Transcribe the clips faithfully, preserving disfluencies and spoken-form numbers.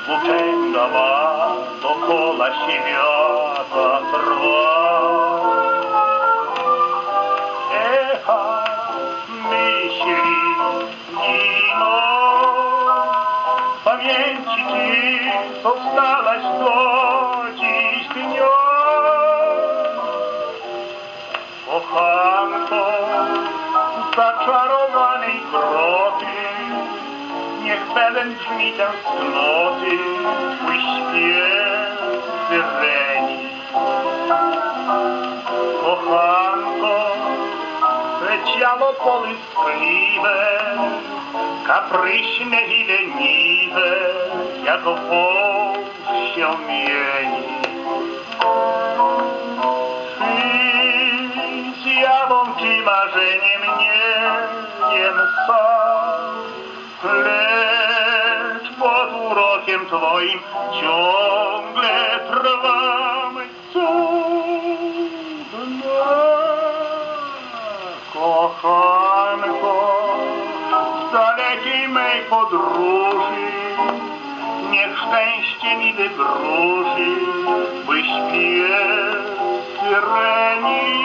włóczęga ma dokoła świata trwa. Echa myśli giną, pamięci ci zostałaś do dziś dnia. Kochanko zaczarowanej groty, niech pełen brzmi tęsknoty twój śpiew syreni. Kochanko, twe ciało połyskliwe, kapryśne i leniwe, jako wąż się mieni. Ty zjawą czy marzeniem nie wiem sam, lecz pod urokiem twoim ciągle trwam. Cudna kochanko, z dalekiej mej podróży niech szczęście mi wywróży, by śpiew syreni.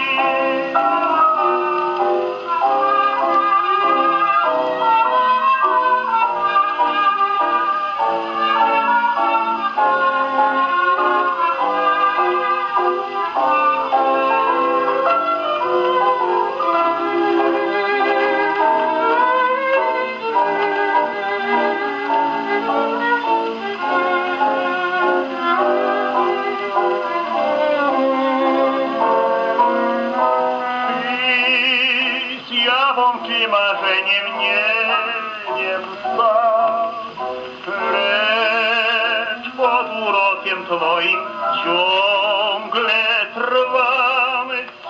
Czy marzeniem nie wiem sam, lecz pod urokiem twoim ciągle trwam.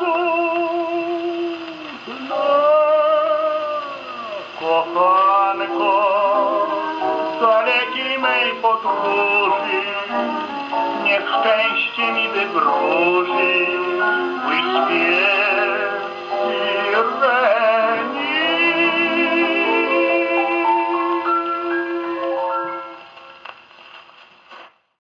Cudna kochanko, z dalekiej mej podróży niech szczęście mi wywróży, mój śpiew syreni.